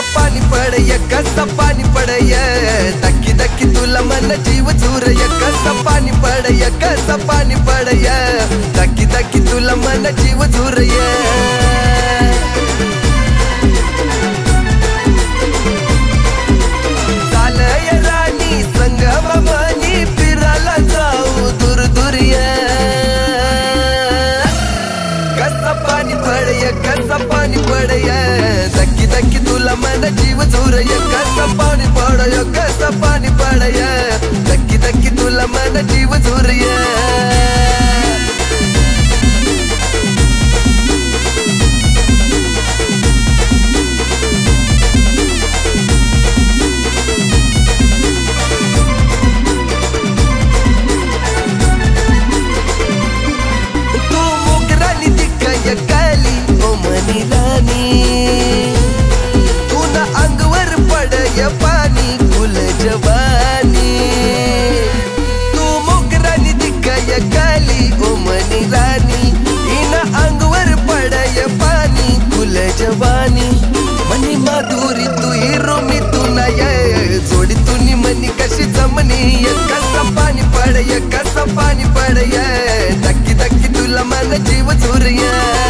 पाणी पडय कसं पाणी पडय धक्की धक्की तुला मन जीव झुरय कसं पाणी पडय कसं पाणी पडय धक्की धक्की तुला मन जीव झुरय कसं पाणी पडय धक्की धक्की तुला मन जीव झुरय कसं पाणी पडय कसं पाणी पडय धक्की धक्की तुला मन जीव झुरय पानी कुल जवानी तू मोगरानी दिखाय काली ओ मनी रानी इना अंगवर पडय पानी कुल जवानी मनी माधुरी तू हिरो मी तू नाय जोडी तुनी मनी कशी जमनी कसं पाणी पडय कसं पाणी पडय धक्की धक्की तुला मन जीव झुरय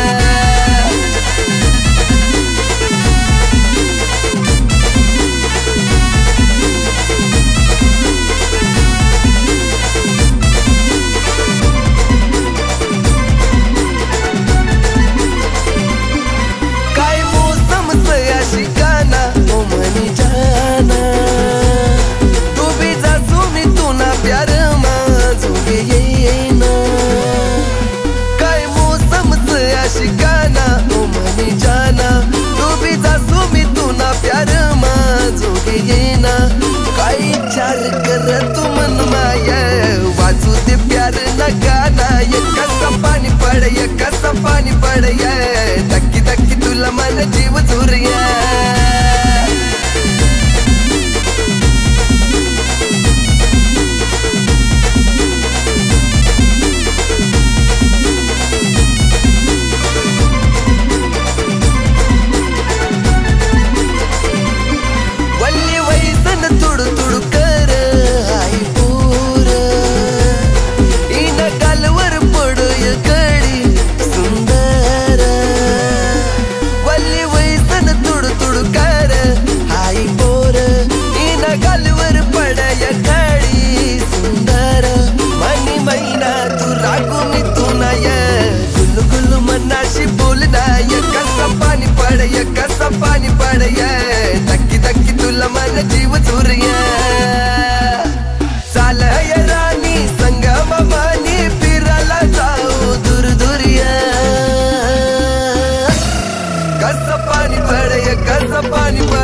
कसं पाणी पडय धक्की धक्की तुला मन जीव झुरय वल्ली वैसन तुडू तुडू कर आई पूर इन गालवर पडय कडी सुंदर वल्ली वैसन तुडू तुडू कर आई पोर इन गालवर पडय कडी सुंदर मनी मैना तू रागू मी तू नाय गुलू गुलू मनाशी बोलनाय कसं पाणी पडय कसं पाणी पडय धक्की धक्की तुला मन जीव झुरय चालय राणी संग मामानी फिरायला जाऊ दूर दूरिया कसं पाणी पडय कसं पाणी